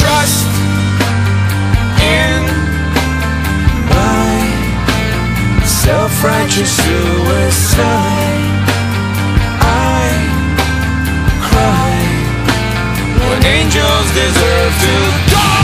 trust in my self-righteous suicide. I cry when angels deserve to die.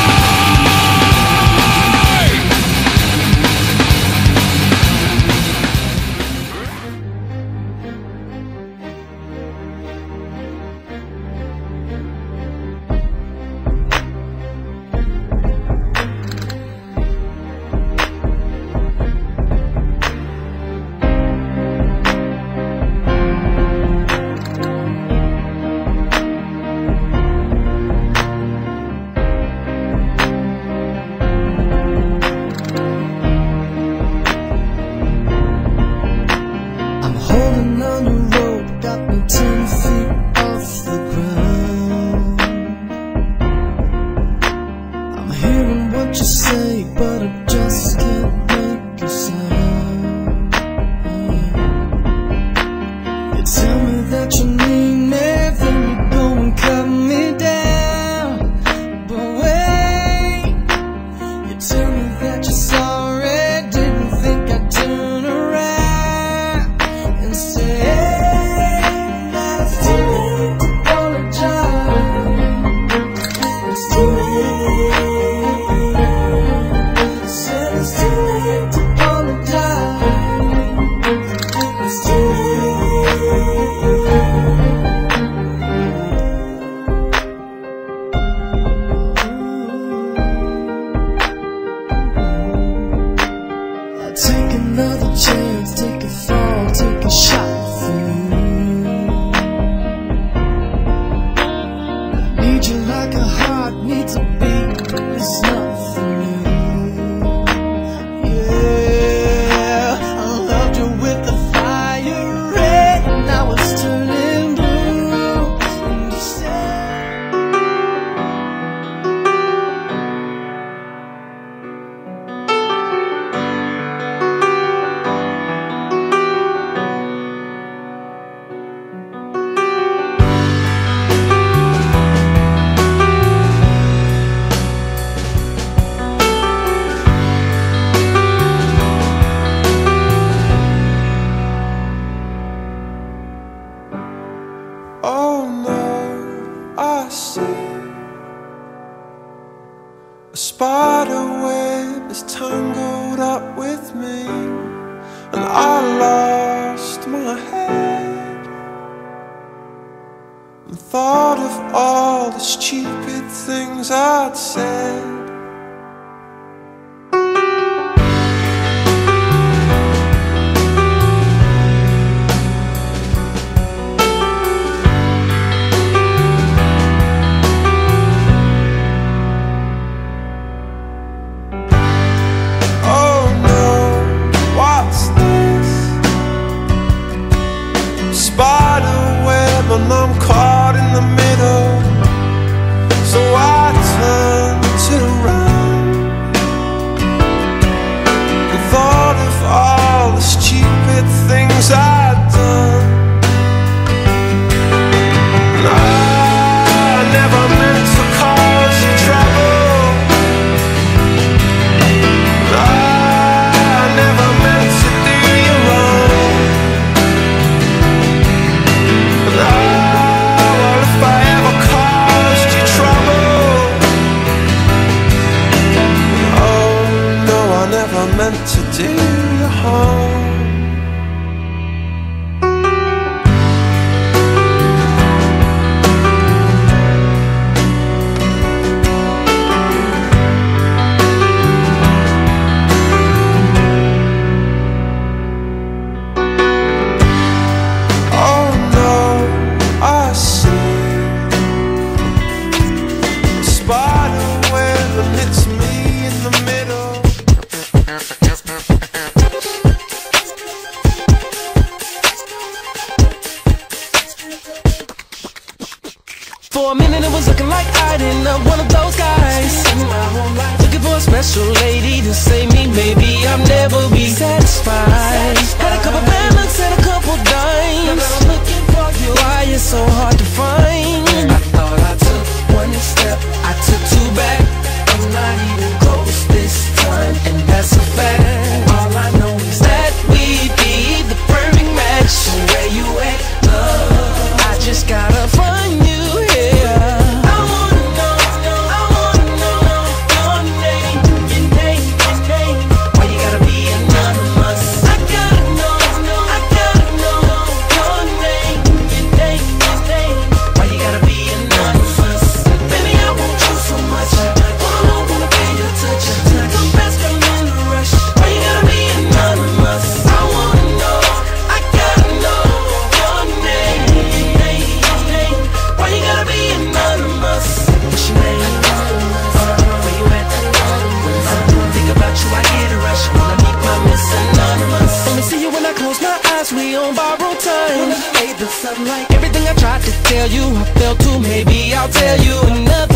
A spider web is tangled up with me, and I lost my head and thought of all the stupid things I'd said. And I'm caught in the middle, so I turned around and thought of all the stupid things I'd done. And I never meant to cause you trouble, and I never meant to do you wrong. If I ever caused you trouble, oh no, I never meant to do you harm. For a minute it was looking like I didn't know one of those guys. Looking for a special lady to save me, maybe I'll never be satisfied. Had a couple bad looks and a couple dimes. Why it's so hard to find? I thought I took one step, I took two Everything I tried to tell you, I failed to. Maybe I'll tell you another